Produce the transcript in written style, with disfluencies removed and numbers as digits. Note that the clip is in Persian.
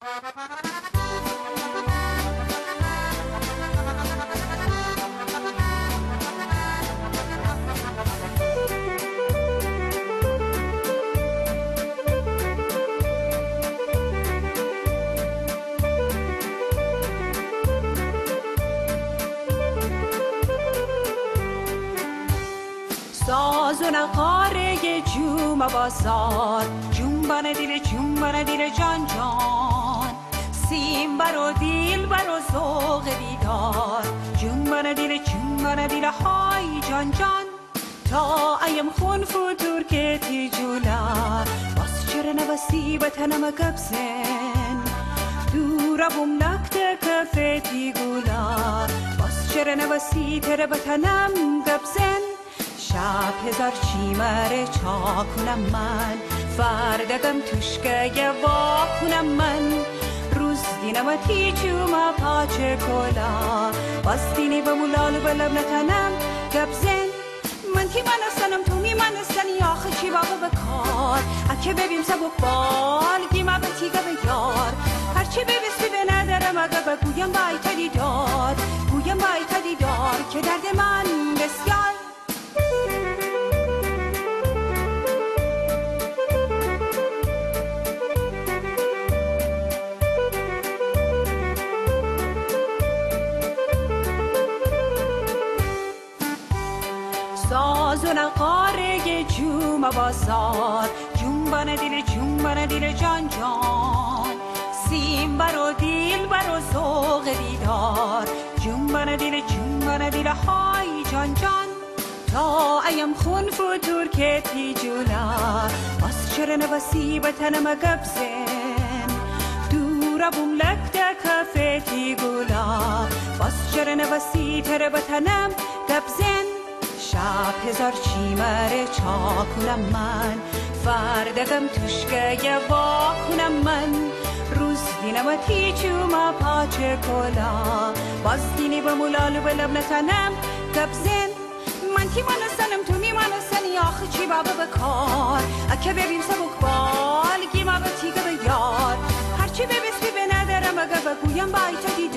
ساز و نقاره جوم بازار، جنبان دل جان جان، سیم بر و دیل بر و ذوق دیدار، جنبان دل های جان جان. تا ایم خون فتور که تی جولا، باز چرا نوستی بتنم گبزن، دورا بوم نکته کفه تی گولا، باز چرا نوستی تر بتنم گبزن. شب هزار چیمره چا کنم من، فردگم توشکه وا کنم من، روز دینم تیچوم پاچه کلا، باز دینی به مولالو بلب نتنم گبزن. من تی من استنم تو می من استنی آخه چی بابا بکار، اکه ببیم سبک بال گیمه به تیگه به یار، هرچی ببستی به ندارم اگه بگویم بایتا دیدار، گویم بایتا دیدار که درد من بسیار. ساز و نقاره جوم بازار، جنبان دل جان جان، سیم بر و دیل بر و ذوق دیدار، جنبان دل های جان جان. تا ایم خون فتور که تی جولا، باز چرا نوسی بتنم گبزن، دورا بوم لکته کفه تی گولا، باز چرا نوسی تر بتنم گبزن. شب هزار چیمره چا کنم من، فردگم توشکه وا کنم من، روز دینم تیچوم پاچه کلا، باز دینی به مولالو بلب نتنم گبزن. من تی من استنم تو می من استنی آخه چی بابا بکار، اکه ببیم سبک بال گیمه به تیگه به یار، هرچی ببستی به ندارم اگه بگویم بایتا دیدار.